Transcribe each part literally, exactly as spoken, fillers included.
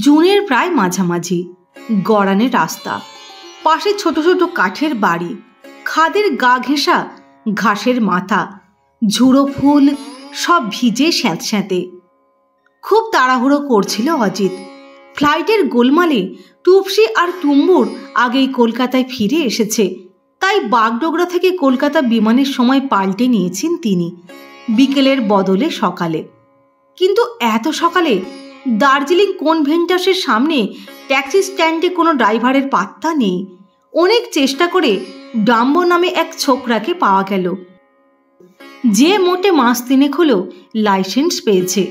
জুনের প্রায় মাঝামাঝি। গড়ানের রাস্তা, পাশে ছোট ছোট কাঠের বাড়ি, খাদের গা ঘেঁষা ঘাসের মাথা, ঝুড়ো ফুল সব ভিজে স্যাঁতস্যাঁতে। খুব তাড়াহুড়ো করছিল অজিত। ফ্লাইটের গোলমালে টুপসি আর টুম্বুর আগেই কলকাতায় ফিরে এসেছে, তাই বাগডোগরা থেকে কলকাতা বিমানের সময় পাল্টে নিয়েছেন তিনি, বিকেলের বদলে সকালে। কিন্তু এত সকালে দার্জিলিং কনভেন্টাসের সামনে ট্যাক্সি স্ট্যান্ডে কোনো ড্রাইভারের পাত্তা নেই। অনেক চেষ্টা করে ডাম্বো নামে এক ছোকরাকে পাওয়া গেল, যে মোটে মাস তিনেক হলো লাইসেন্স পেয়েছে।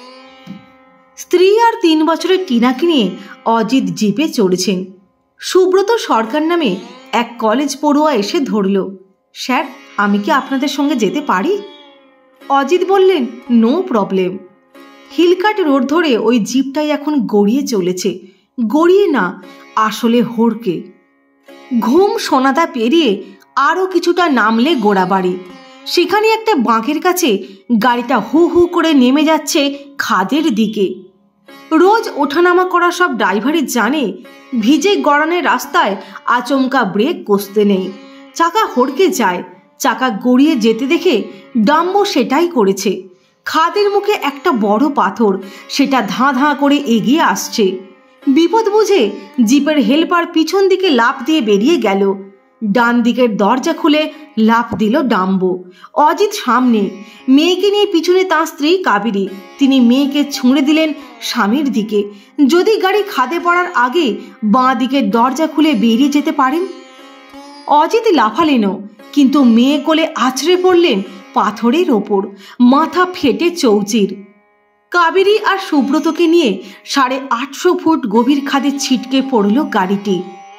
স্ত্রী আর তিন বছরের টিনাকে নিয়ে অজিত জিপে চড়েছেন। সুব্রত সরকার নামে এক কলেজ পড়ুয়া এসে ধরল। স্যার, আমি কি আপনাদের সঙ্গে যেতে পারি? অজিত বললেন, নো প্রবলেম। হিলকাট রোড ধরে ওই জিপটাই এখন গড়িয়ে চলেছে। গড়িয়ে না, আসলে হড়কে। ঘুম সোনাদা পেরিয়ে আরও কিছুটা নামলে গোড়াবাড়ি। সেখানে একটা বাঁকের কাছে গাড়িটা হু হু করে নেমে যাচ্ছে খাদের দিকে। রোজ ওঠানামা করা সব ড্রাইভারই জানে, ভিজে গড়ানের রাস্তায় আচমকা ব্রেক কষতে নেই। চাকা হড়কে যায়। চাকা গড়িয়ে যেতে দেখে ডাম্বো সেটাই করেছে। খাদের মুখে একটা বড় পাথর, সেটা ধাঁ ধাঁ করে এগিয়ে আসছে। বিপদ বুঝে জিপের হেল্পার পিছন দিকে লাফ দিয়ে বেরিয়ে গেল। ডান দিকের দরজা খুলে লাফ দিল ডাম্বো। অজিত সামনে, মেয়েকে নিয়ে পিছনে তাঁর স্ত্রী কাবেরী। তিনি মেয়েকে ছুঁড়ে দিলেন স্বামীর দিকে, যদি গাড়ি খাদে পড়ার আগে বাঁ দিকের দরজা খুলে বেরিয়ে যেতে পারেন। অজিত লাফালেনও, কিন্তু মেয়ে কোলে আছড়ে পড়লেন পাথরের ওপর, মাথা ফেটে চৌচির। কাবেরী আর সুব্রতকে নিয়ে সাড়ে আটশো ফুট গভীর খাদে ছিটকে পড়ল গাড়িটি।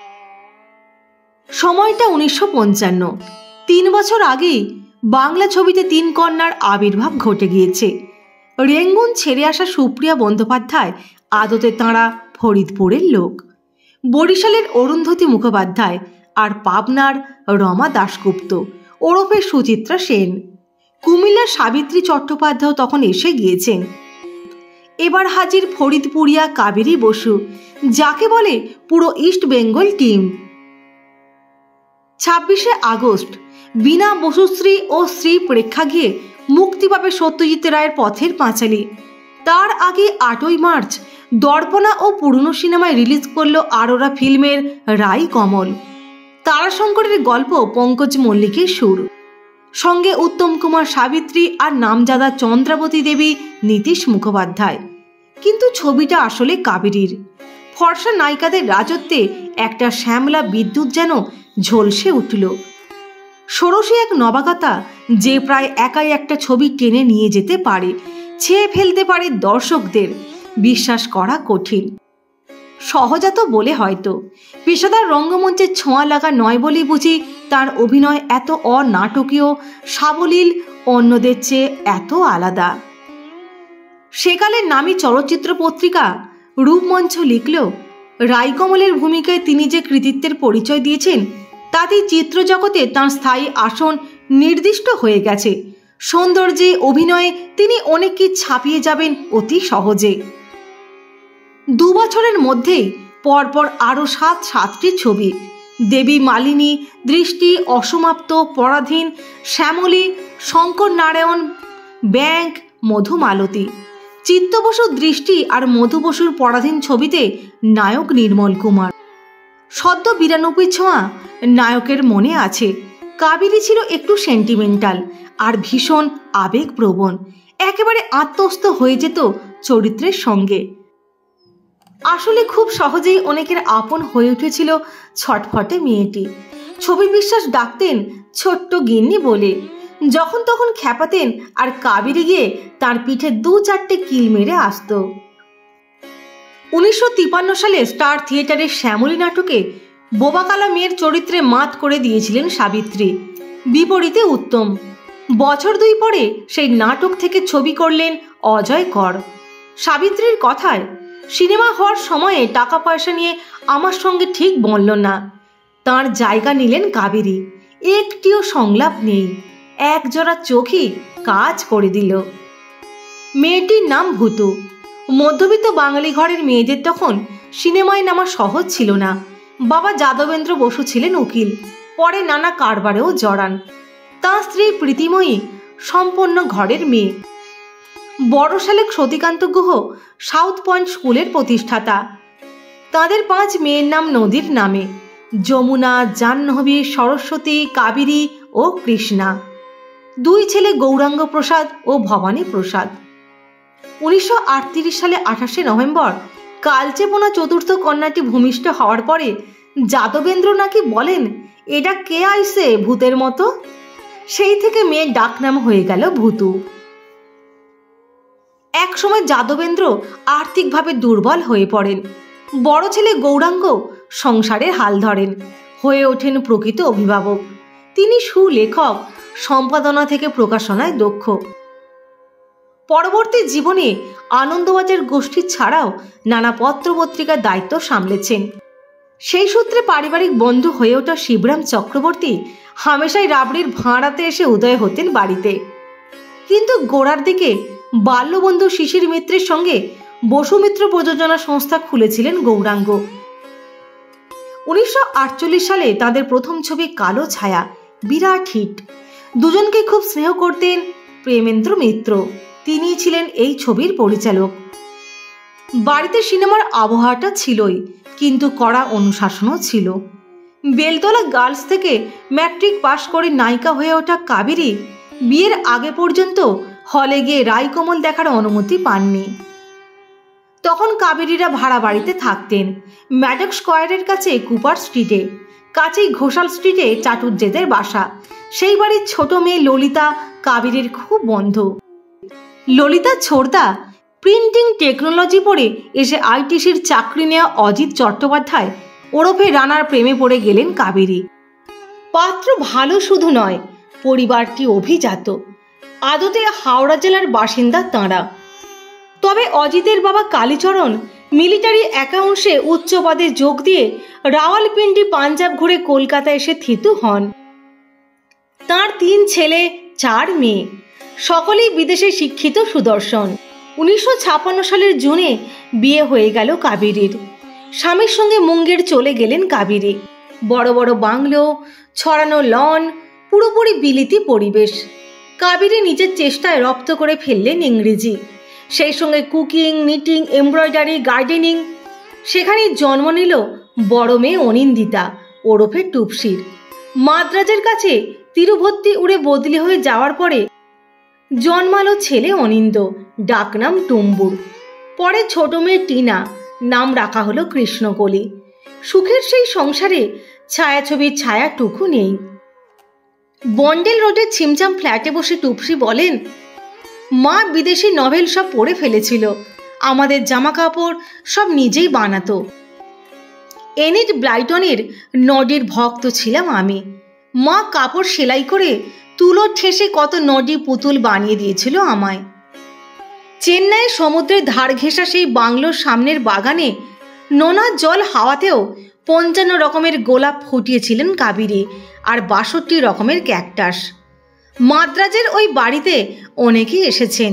সময়টা উনিশশো পঞ্চান্ন। তিন বছর আগেই বাংলা ছবিতে তিন কন্যার আবির্ভাব ঘটে গিয়েছে। রেঙ্গুন ছেড়ে আসা সুপ্রিয়া বন্দ্যোপাধ্যায় আদতে তাঁরা ফরিদপুরের লোক, বরিশালের অরুন্ধতী মুখোপাধ্যায় আর পাবনার রমা দাশগুপ্ত ওরফে সুচিত্রা সেন। কুমিল্লার সাবিত্রী চট্টোপাধ্যায় তখন এসে গিয়েছেন। এবার হাজির ফরিদপুরিয়া কাবেরী বসু, যাকে বলে পুরো ইস্ট বেঙ্গল টিম। ছাব্বিশে আগস্ট বীণা বসুশ্রী ও শ্রী প্রেক্ষা গিয়ে মুক্তি পাবে সত্যজিৎ রায়ের পথের পাঁচালী। তার আগে আটই মার্চ দর্পণা ও পুরনো সিনেমায় রিলিজ করল আরোরা ফিল্মের রাই কমল। তারাশঙ্করের গল্প পঙ্কজ মল্লিকের সুর, সঙ্গে উত্তম কুমার সাবিত্রী আর নামজাদা চন্দ্রাবতী দেবী নীতিশ মুখোপাধ্যায়। কিন্তু ছবিটা আসলে কাবেরীর। ফর্সা নায়িকাদের রাজত্বে একটা শ্যামলা বিদ্যুৎ যেন ঝলসে উঠল। ষোড়শী এক নবাগতা, যে প্রায় একাই একটা ছবি টেনে নিয়ে যেতে পারে, ছেয়ে ফেলতে পারে দর্শকদের। বিশ্বাস করা কঠিন। সহজাত বলে হয়তো, পেশাদার রঙ্গমঞ্চের ছোঁয়া লাগা নয় বলেই বুঝি তার অভিনয় এত অনাটকীয়, সাবলীল, অন্যদের চেয়ে এত আলাদা। সেকালের নামী চলচ্চিত্র পত্রিকা রূপমঞ্চ লিখল, রাইকমলের ভূমিকায় তিনি যে কৃতিত্বের পরিচয় দিয়েছেন, তাতেই চিত্রজগতে তাঁর স্থায়ী আসন নির্দিষ্ট হয়ে গেছে। সৌন্দর্যে, অভিনয়ে তিনি অনেককে ছাপিয়ে যাবেন অতি সহজে। দু বছরের মধ্যেই পরপর আরও সাত সাতটি ছবি, দেবী মালিনী, দৃষ্টি, অসমাপ্ত, পরাধীন, শ্যামলী, শঙ্কর নারায়ণ, ব্যাংক, মধুমালতী। চিত্ত বসুর দৃষ্টি আর মধু বসুর পরাধীন ছবিতে নায়ক নির্মল কুমার। সদ্য বিরানব্বই ছোঁয়া নায়কের মনে আছে। কাবেরী ছিল একটু সেন্টিমেন্টাল আর ভীষণ আবেগপ্রবণ, একেবারে আত্মস্থ হয়ে যেত চরিত্রের সঙ্গে। আসলে খুব সহজেই অনেকের আপন হয়ে উঠেছিল ছটফটে মেয়েটি। ছবি বিশ্বাস ডাকতেন ছোট্ট গিন্নি বলে, যখন তখন খ্যাপাতেন, আর কাবেরী গিয়ে তার পিঠে দু চারটে কিল মেরে আসত। উনিশশো তিপান্ন সালে স্টার থিয়েটারের শ্যামলী নাটকে বোবাকালা মেয়ের চরিত্রে মাত করে দিয়েছিলেন সাবিত্রী, বিপরীতে উত্তম। বছর দুই পরে সেই নাটক থেকে ছবি করলেন অজয় কর। সাবিত্রীর কথায়, সিনেমা হওয়ার সময়ে টাকা পয়সা নিয়ে আমার সঙ্গে ঠিক বলল না। তার জায়গা নিলেন কাবেরী। একটিও সংলাপ নেই, একজোড়া চোখই কাজ করে দিল। মেয়েটির নাম ভূতু। মধ্যবিত্ত বাঙালি ঘরের মেয়েদের তখন সিনেমায় নামা সহজ ছিল না। বাবা যাদবেন্দ্র বসু ছিলেন উকিল, পরে নানা কারবারেও জড়ান। তাঁর স্ত্রী প্রীতিময়ী সম্পন্ন ঘরের মেয়ে। বড় শালেক সতীকান্ত গুহ সাউথ পয়েন্ট স্কুলের প্রতিষ্ঠাতা। তাদের পাঁচ মেয়ের নাম নদীর নামে: যমুনা, জাহ্নবী, সরস্বতী, কাবেরী ও কৃষ্ণা। দুই ছেলে গৌরাঙ্গ প্রসাদ ও ভবানী প্রসাদ। উনিশশো আটত্রিশ সালে আঠাশে নভেম্বর কালচেপনা চতুর্থ কন্যাটি ভূমিষ্ঠ হওয়ার পরে যাদবেন্দ্র নাকি বলেন, এটা কে আইসে ভূতের মতো। সেই থেকে মেয়ের ডাকনাম হয়ে গেল ভূতু। এক সময় যাদবেন্দ্র আর্থিকভাবে দুর্বল হয়ে পড়েন। বড় ছেলে গৌরাঙ্গ সংসারের হাল ধরেন, হয়ে ওঠেন প্রকৃত অভিভাবক। তিনি সুলেখক, সম্পাদনা থেকে প্রকাশনায় দক্ষ। পরবর্তী জীবনে আনন্দবাজার গোষ্ঠী ছাড়াও নানা পত্রপত্রিকার দায়িত্ব সামলেছেন। সেই সূত্রে পারিবারিক বন্ধু হয়ে ওঠা শিবরাম চক্রবর্তী হামেশাই রাবড়ির ভাঁড়াতে এসে উদয় হতেন বাড়িতে। কিন্তু গোড়ার দিকে বাল্যবন্ধু শিশির মিত্রের সঙ্গে বসুমিত্র প্রযোজনা সংস্থা খুলেছিলেন গৌরাঙ্গ। উনিশশো আটচল্লিশ সালে তাদের প্রথম ছবি কালো ছায়া বিরাট হিট। দুজনকে খুব স্নেহ করতেন প্রেমেন্দ্র মিত্র, তিনি ছিলেন এই ছবির পরিচালক। বাড়িতে সিনেমার আবহাওয়াটা ছিলই, কিন্তু কড়া অনুশাসনও ছিল। বেলতলা গার্লস থেকে ম্যাট্রিক পাশ করে নায়িকা হয়ে ওঠা কাবেরী বিয়ের আগে পর্যন্ত হলে গিয়ে রায়কমল দেখার অনুমতি পাননি। তখন কাবেরীরা ভাড়া বাড়িতে থাকতেন ম্যাডক স্কোয়ারের কাছে কুপার স্ট্রিটে, কাছেই ঘোষাল স্ট্রিটে চাটুর্যেদের বাসা। সেই বাড়ির ছোট মেয়ে ললিতা কাবেরীর খুব বন্ধু। ললিতা ছোড়দা প্রিন্টিং টেকনোলজি পড়ে এসে আইটিসির চাকরি নেওয়া অজিত চট্টোপাধ্যায় ওরফে রানার প্রেমে পড়ে গেলেন কাবেরী। পাত্র ভালো শুধু নয়, পরিবারটি অভিজাত। আদতে হাওড়া জেলার বাসিন্দা তাঁরা। তবে অজিতের বাবা কালীচরণ মিলিটারি অ্যাকাউন্টসে উচ্চ পদে যোগ দিয়ে রাওয়ালপিন্ডি পাঞ্জাব ঘুরে কলকাতা এসে থিতু হন। তাঁর তিন ছেলে চার মেয়ে, সকলেই বিদেশে শিক্ষিত সুদর্শন। উনিশশো ছাপ্পান্ন সালের জুনে বিয়ে হয়ে গেল কাবেরীর। স্বামীর সঙ্গে মুঙ্গের চলে গেলেন কাবেরী। বড় বড় বাংলো, ছড়ানো লন, পুরোপুরি বিলিতি পরিবেশ। কাবেরী নিজের চেষ্টায় রপ্ত করে ফেললেন ইংরেজি, সেই সঙ্গে কুকিং, নিটিং, এমব্রয়ডারি, গার্ডেনিং। সেখানেই জন্ম নিল বড় মেয়ে অনিন্দিতা ওরফে টুপসির। মাদ্রাজের কাছে তিরুভত্তি উড়ে বদলি হয়ে যাওয়ার পরে জন্মালো ছেলে অনিন্দ, ডাকনাম টুম্বুর। পরে ছোট মেয়ে টিনা, নাম রাখা হলো কৃষ্ণকলি। সুখের সেই সংসারে ছায়াছবির ছায়াটুকু নেই। বন্ডেল রোডের ছিমছাম ফ্ল্যাটে বসে টুপসি বলেন, মা বিদেশি নভেল সব পড়ে ফেলেছিল, আমাদের জামা কাপড় সব নিজেই বানাতো। এনিট ব্লাইটনের নডির ভক্ত ছিলাম আমি। মা কাপড় সেলাই করে তুলো ঠেসে কত নডি পুতুল বানিয়ে দিয়েছিল আমায়। চেন্নাইয়ের সমুদ্রের ধার ঘেঁষা সেই বাংলোর সামনের বাগানে নোনা জল হাওয়াতেও পঞ্চান্ন রকমের গোলাপ ফুটিয়েছিলেন কাবেরী আর বাষট্টি রকমের ক্যাকটাস। মাদ্রাজের ওই বাড়িতে অনেকেই এসেছেন।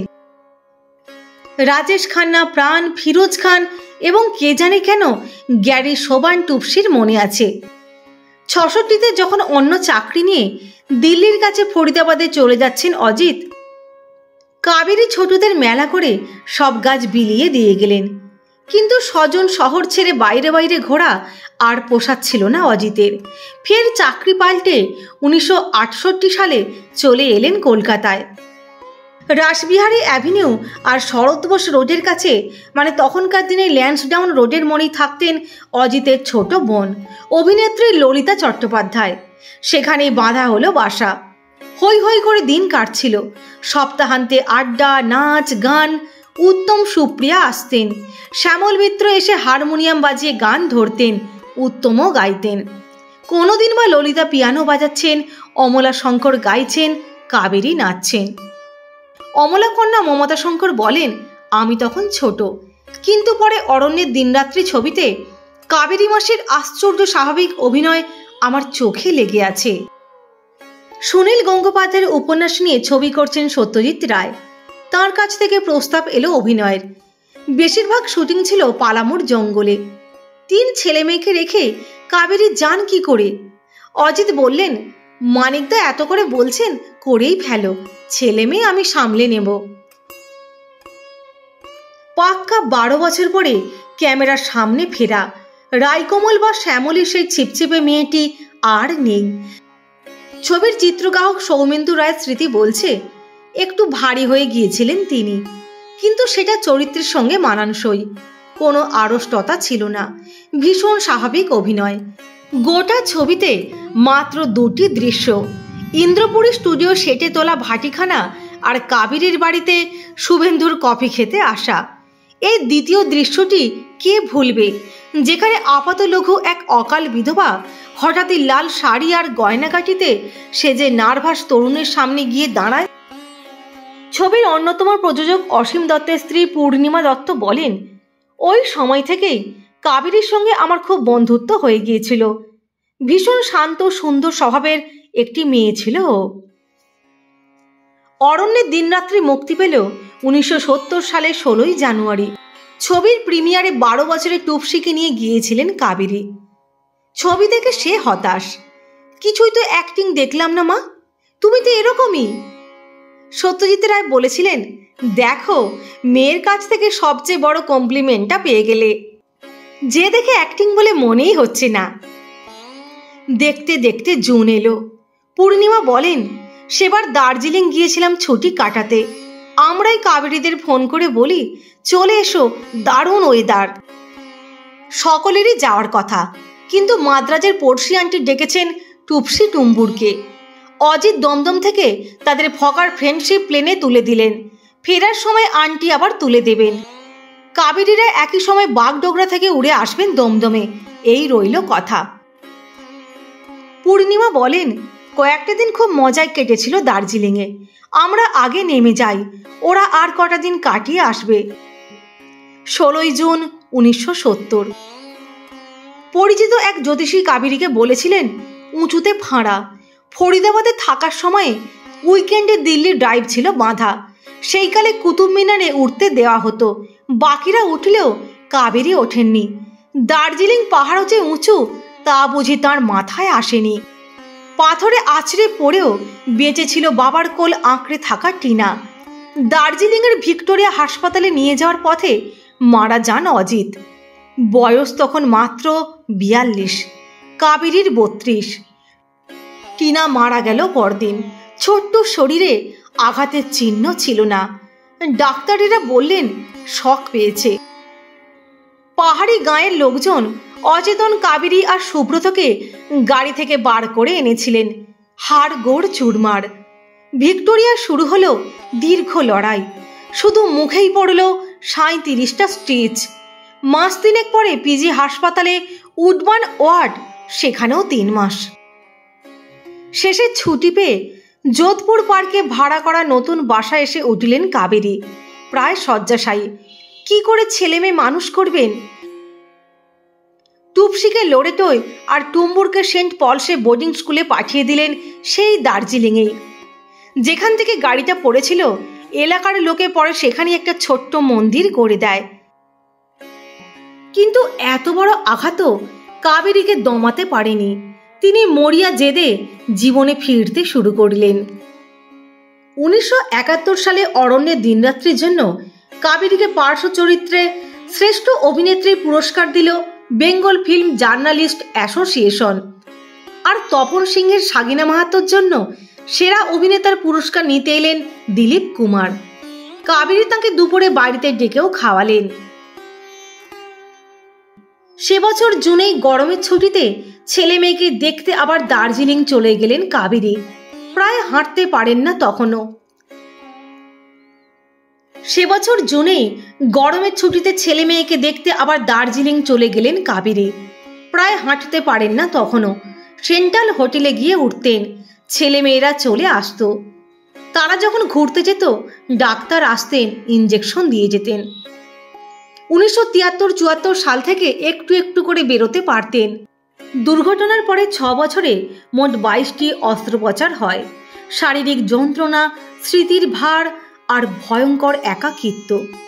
রাজেশ খান্না, প্রাণ, ফিরোজ খান এবং কে জানে কেন গ্যারি সোবান টুপসির মনে আছে। ছষট্টিতে যখন অন্য চাকরি নিয়ে দিল্লির কাছে ফরিদাবাদে চলে যাচ্ছেন অজিত, কাবেরী ছোটদের মেলা করে সব গাছ বিলিয়ে দিয়ে গেলেন। কিন্তু স্বজন শহর ছেড়ে বাইরে বাইরে ঘোরা আর পোষাচ্ছিল না অজিতের। ফের চাকরি পাল্টে উনিশশো আটষট্টি সালে চলে এলেন কলকাতায়। রাসবিহারী অ্যাভিনিউ আর শরৎ বোস রোডের কাছে, মানে তখনকার দিনে ল্যান্সডাউন রোডের মোড়েই থাকতেন অজিতের ছোট বোন অভিনেত্রী ললিতা চট্টোপাধ্যায়। সেখানেই বাঁধা হলো বাসা। হই হই করে দিন কাটছিল। সপ্তাহান্তে আড্ডা, নাচ, গান। উত্তম সুপ্রিয়া আসতেন, শ্যামল মিত্র এসে হারমোনিয়াম বাজিয়ে গান ধরতেন, উত্তমও গাইতেন। কোনোদিন বা ললিতা পিয়ানো বাজাচ্ছেন, অমলা শঙ্কর গাইছেন, কাবেরী নাচছেন। অমলা কন্যা মমতা শঙ্কর বলেন, আমি তখন ছোট, কিন্তু পরে অরণ্যের দিনরাত্রি ছবিতে কাবেরী মাসির আশ্চর্য স্বাভাবিক অভিনয় আমার চোখে লেগে আছে। সুনীল গঙ্গোপাধ্যায়ের উপন্যাস নিয়ে ছবি করছেন সত্যজিৎ রায়। তার কাছ থেকে প্রস্তাব এলো অভিনয়ের। বেশিরভাগ শুটিং ছিল পালামোর জঙ্গলে। তিন ছেলে মেয়েকে রেখে কাবেরী যান কি করে? অজিত বললেন, মানিকদা এত করে বলছেন, করেই ফেলো, ছেলে মেয়ে আমি সামলে নেব। পাক্কা বারো বছর পরে ক্যামেরার সামনে ফেরা। রায়কমল বা শ্যামলী সেই ছিপছিপে মেয়েটি আর নেই। ছবির চিত্রগ্রাহক সৌমেন্দু রায়ের স্মৃতি বলছে, একটু ভারী হয়ে গিয়েছিলেন তিনি, কিন্তু সেটা চরিত্রের সঙ্গে মানানসই। কোনো আড়ষ্টতা ছিল না, ভীষণ স্বাভাবিক অভিনয়। গোটা ছবিতে মাত্র দুটি দৃশ্য, ইন্দ্রপুরী স্টুডিও সেটে তোলা ভাটিখানা আর কাবেরীর বাড়িতে শুভেন্দুর কফি খেতে আসা। এই দ্বিতীয় দৃশ্যটি কে ভুলবে, যেখানে আপাতলঘু এক অকাল বিধবা হঠাৎই লাল শাড়ি আর গয়নাগাটিতে সেজে নার্ভাস তরুণের সামনে গিয়ে দাঁড়ায়। ছবির অন্যতম প্রযোজক অসীম দত্তের স্ত্রী পূর্ণিমা দত্ত বলেন, ওই সময় থেকেই কাবেরীর সঙ্গে আমার খুব বন্ধুত্ব হয়ে গিয়েছিল। ভীষণ শান্ত সুন্দর স্বভাবের একটি মেয়ে ছিল ও। অরণ্যের দিনরাত্রি মুক্তি পেল উনিশশো সত্তর সালের ষোলোই জানুয়ারি। ছবির প্রিমিয়ারে বারো বছরের টুপসিকে নিয়ে গিয়েছিলেন কাবেরী। ছবি দেখে সে হতাশ, কিছুই তো অ্যাক্টিং দেখলাম না মা, তুমি তো এরকমই। সত্যজিৎ রায় বলেছিলেন, দেখো মেয়ের কাছ থেকে সবচেয়ে বড় কমপ্লিমেন্টটা পেয়ে গেলে, যে দেখে অ্যাক্টিং বলে মনেই হচ্ছে না। দেখতে দেখতে জুন এলো। পূর্ণিমা বলেন, সেবার দার্জিলিং গিয়েছিলাম ছুটি কাটাতে। আমরাই কাবেরীদের ফোন করে বলি, চলে এসো, দারুণ ওয়েদার। সকলেরই যাওয়ার কথা, কিন্তু মাদ্রাজের পড়শি আন্টি ডেকেছেন টুপসি টুম্বুরকে। অজিত দমদম থেকে তাদের ফকার ফ্রেন্ডশিপ প্লেনে তুলে দিলেন, ফেরার সময় আন্টি আবার তুলে দেবেন। কাবেরীরা একই সময় বাগডোগরা থেকে উড়ে আসবেন দমদমে, এই রইল কথা। পূর্ণিমা বলেন, কয়েকটা দিন খুব মজায় কেটেছিল দার্জিলিংয়ে। আমরা আগে নেমে যাই, ওরা আর কটা দিন কাটিয়ে আসবে। ষোলোই জুন উনিশশো সত্তর। পরিচিত এক জ্যোতিষী কাবেরীকে বলেছিলেন, উঁচুতে ফাঁড়া। ফরিদাবাদে থাকার সময়ে উইকেন্ডে দিল্লি ড্রাইভ ছিল বাঁধা। সেইকালে কুতুব মিনারে উঠতে দেওয়া হতো, বাকিরা উঠলেও কাবেরী ওঠেননি। দার্জিলিং পাহাড়ও যে উঁচু তা বুঝি তাঁর মাথায় আসেনি। পাথরে আছড়ে পড়েও বেঁচেছিল বাবার কোল আঁকড়ে থাকা টিনা। দার্জিলিংয়ের ভিক্টোরিয়া হাসপাতালে নিয়ে যাওয়ার পথে মারা যান অজিত। বয়স তখন মাত্র বিয়াল্লিশ, কাবেরীর বত্রিশ। টিনা মারা গেল পরদিন। ছোট্ট শরীরে আঘাতের চিহ্ন ছিল না। ডাক্তারেরা বললেন শক পেয়েছে। পাহাড়ি গাঁয়ের লোকজন অচেতন কাবেরী আর সুব্রতকে গাড়ি থেকে বার করে এনেছিলেন, হাড় গোড় চুরমার। ভিক্টোরিয়া শুরু হলো দীর্ঘ লড়াই, শুধু মুখেই পড়ল সাঁইত্রিশটা স্টিচ। মাস তিনেক পরে পিজি হাসপাতালে উডবান ওয়ার্ড, সেখানেও তিন মাস। শেষে ছুটি পেয়ে যোধপুর পার্কে ভাড়া করা নতুন বাসায় এসে উঠলেন কাবেরী, প্রায় শয্যাশায়ী। কি করে ছেলে মেয়ে মানুষ করবেন? টুপসিকে লোরেটোয় আর টুম্বুরকে সেন্ট পলসে বোর্ডিং স্কুলে পাঠিয়ে দিলেন সেই দার্জিলিংয়েই। যেখান থেকে গাড়িটা পড়েছিল এলাকার লোকে পরে সেখানে একটা ছোট্ট মন্দির করে দেয়। কিন্তু এত বড় আঘাতও কাবেরীকে দমাতে পারেনি। তিনি মরিয়া জেদে জীবনে ফিরতে শুরু করলেন। উনিশশো একাত্তর সালে অরণ্যের দিনরাত্রির জন্য কাবেরীকে পার্শ্ব চরিত্রে শ্রেষ্ঠ অভিনেত্রীর পুরস্কার দিল বেঙ্গল ফিল্ম জার্নালিস্ট অ্যাসোসিয়েশন। আর তপন সিংহের সাগিনা মাহাতোর জন্য সেরা অভিনেতার পুরস্কার নিতে এলেন দিলীপ কুমার। কাবেরী তাঁকে দুপুরে বাড়িতে ডেকেও খাওয়ালেন। সে বছর জুনেই গরমের ছুটিতে ছেলে মেয়েকে দেখতে আবার দার্জিলিং চলে গেলেন কাবেরী। প্রায় হাঁটতে পারেন না তখনও। সে বছর জুনেই গরমের ছুটিতে ছেলে মেয়েকে দেখতে আবার দার্জিলিং চলে গেলেন কাবেরী। প্রায় হাঁটতে পারেন না তখনও। সেন্ট্রাল হোটেলে গিয়ে উঠতেন, ছেলে মেয়েরা চলে আসতো। তারা যখন ঘুরতে যেত ডাক্তার আসতেন, ইঞ্জেকশন দিয়ে যেতেন। উনিশশো তিয়াত্তর চুয়াত্তর সাল থেকে একটু একটু করে বেরোতে পারতেন। দুর্ঘটনার পরে ছ বছরে মোট বাইশটি অস্ত্রোপচার হয়। শারীরিক যন্ত্রণা, স্মৃতির ভার আর ভয়ঙ্কর একাকিত্ব।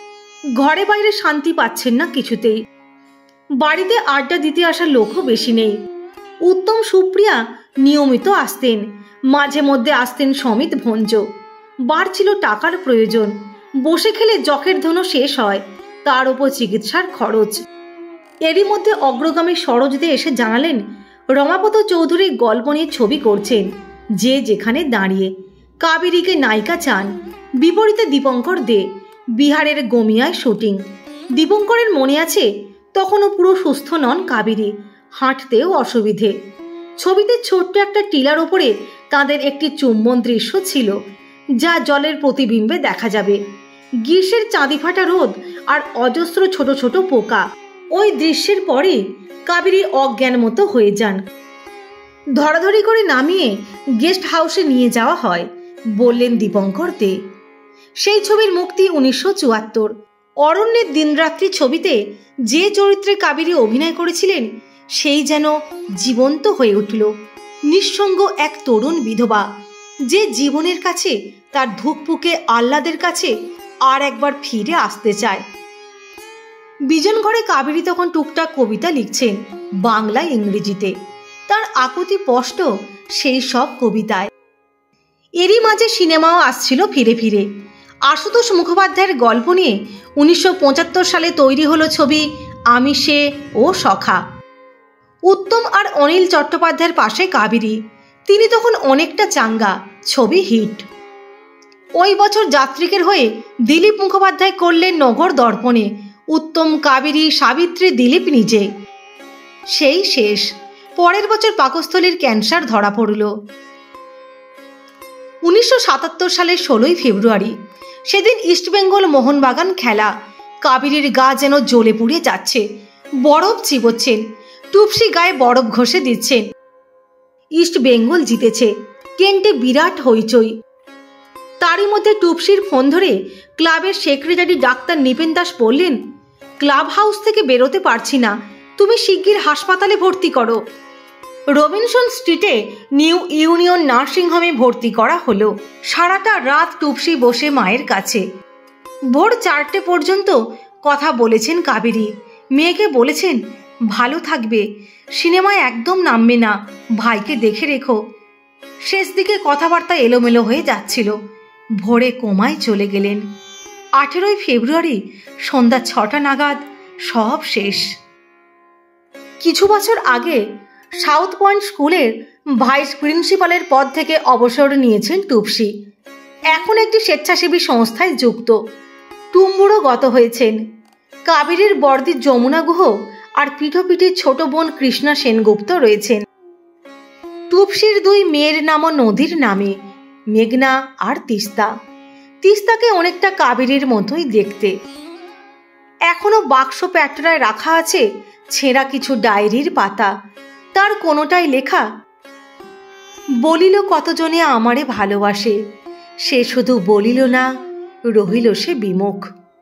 ঘরে বাইরে শান্তি পাচ্ছেন না কিছুতেই। বাড়িতে আড্ডা দিতে আসার লোকও বেশি নেই। উত্তম সুপ্রিয়া নিয়মিত আসতেন, মাঝে মধ্যে আসতেন সমিত ভঞ্জ। বাড়ছিল টাকার প্রয়োজন, বসে খেলে যখের ধনও শেষ হয়, তার ওপর চিকিৎসার খরচ। এরই মধ্যে অগ্রগামী সরোজ দে এসে জানালেন রমাপত চৌধুরী গল্প নিয়ে ছবি করছেন, যে যেখানে দাঁড়িয়ে। কাবেরীকে নায়িকা চান। বিপরীতে দীপঙ্কর দে। বিহারের গমিয়ায় শুটিং। দীপঙ্করের মনে আছে তখনও পুরো সুস্থ নন কাবেরী, হাঁটতেও অসুবিধে। ছবিতে ছোট্ট একটা টিলার ওপরে তাদের একটি চুম্বন দৃশ্য ছিল, যা জলের প্রতিবিম্বে দেখা যাবে। গ্রীষ্মের চাঁদি ফাটা রোদ আর অজস্র ছোট ছোট পোকা। ওই দৃশ্যের পরে কাবেরী অজ্ঞান মতো হয়ে যান। ধরাধরি করে নামিয়ে গেস্ট হাউসে নিয়ে যাওয়া হয়, বললেন দীপঙ্কর দে। সেই ছবির মুক্তি উনিশশো চুয়াত্তর। অরণ্যের দিনরাত্রি ছবিতে যে চরিত্রে কাবেরী অভিনয় করেছিলেন সেই যেন জীবন্ত হয়ে উঠল। নিঃসঙ্গ এক তরুণ বিধবা, যে জীবনের কাছে, তার ধুকপুকে আহ্লাদের কাছে আর একবার ফিরে আসতে চায়। বিজন ঘরে কাবেরী তখন টুকটাক কবিতা লিখছেন, বাংলা ইংরেজিতে। তার আকুতি স্পষ্ট সেই সব কবিতায়। এরই মাঝে সিনেমাও আসছিল ফিরে ফিরে। আশুতোষ মুখোপাধ্যায়ের গল্প নিয়ে উনিশশো পঁচাত্তর সালে তৈরি হলো ছবি আমি সে ও সখা। উত্তম আর অনিল চট্টোপাধ্যায়ের পাশে কাবেরী। তিনি তখন অনেকটা চাঙ্গা। ছবি হিট। ওই বছর যাত্রিকের হয়ে দিলীপ মুখোপাধ্যায় করলেন নগর দর্পণে। উত্তম, কাবেরী, সাবিত্রী, দিলীপ নিজে। সেই শেষ। পরের বছর পাকস্থলীর ক্যান্সার ধরা পড়ল। উনিশশো সাতাত্তর সালের ষোলোই ফেব্রুয়ারি। সেদিন ইস্টবেঙ্গল মোহনবাগান খেলা। কাবেরীর গা যেন জ্বলে পুড়ে যাচ্ছে। বরফ চিবোচ্ছেন, টুপসি গায়ে বরফ ঘষে দিচ্ছেন। ইস্ট বেঙ্গল জিতেছে। কেন্টে বিরাট হইচই। তারই মধ্যে টুপসির ফোন ধরে ক্লাবের সেক্রেটারি ডাক্তার নিপেন দাস বললেন, ক্লাব হাউস থেকে বেরোতে পারছি না, তুমি শিগগির হাসপাতালে ভর্তি করো। রবিনসন স্ট্রিটে নিউ ইউনিয়ন নার্সিংহোমে ভর্তি করা হলো। সারাটা রাত টুপসি বসে মায়ের কাছে। ভোর চারটে পর্যন্ত কথা বলেছেন কাবেরী। মেয়েকে বলেছেন, ভালো থাকবে, সিনেমায় একদম নামবে না, ভাইকে দেখে রেখো। শেষ দিকে কথাবার্তা এলোমেলো হয়ে যাচ্ছিল। ভোরে কোমায় চলে গেলেন। আঠেরোই ফেব্রুয়ারি সন্ধ্যা ছটা নাগাদ সব শেষ। কিছু বছর আগে সাউথ পয়েন্ট স্কুলের ভাইস প্রিন্সিপালের পদ থেকে অবসর নিয়েছেন টুপসি। এখন একটি স্বেচ্ছাসেবী সংস্থায় যুক্ত। টুম্বুরও গত হয়েছেন। কাবেরীর বর্দি যমুনা গুহ আর পিঠোপিঠির ছোট বোন কৃষ্ণা সেনগুপ্ত রয়েছেন। টুপসির দুই মেয়ের নামও নদীর নামে, মেঘনা আর তিস্তা। তিস্তাকে অনেকটা কাবেরীর মতোই দেখতে। এখনো বাক্স প্যাটরায় রাখা আছে ছেঁড়া কিছু ডায়েরির পাতা। তার কোনোটাই লেখা, বলিল কতজনে আমারে ভালোবাসে, সে শুধু বলিল না, রহিল সে বিমুখ।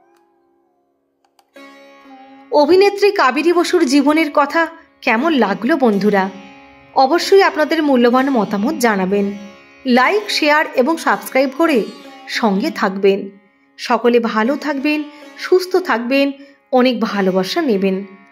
অভিনেত্রী কাবেরী বসুর জীবনের কথা কেমন লাগলো বন্ধুরা? অবশ্যই আপনাদের মূল্যবান মতামত জানাবেন। লাইক, শেয়ার এবং সাবস্ক্রাইব করে সঙ্গে থাকবেন। সকলে ভালো থাকবেন, সুস্থ থাকবেন, অনেক ভালোবাসা নেবেন।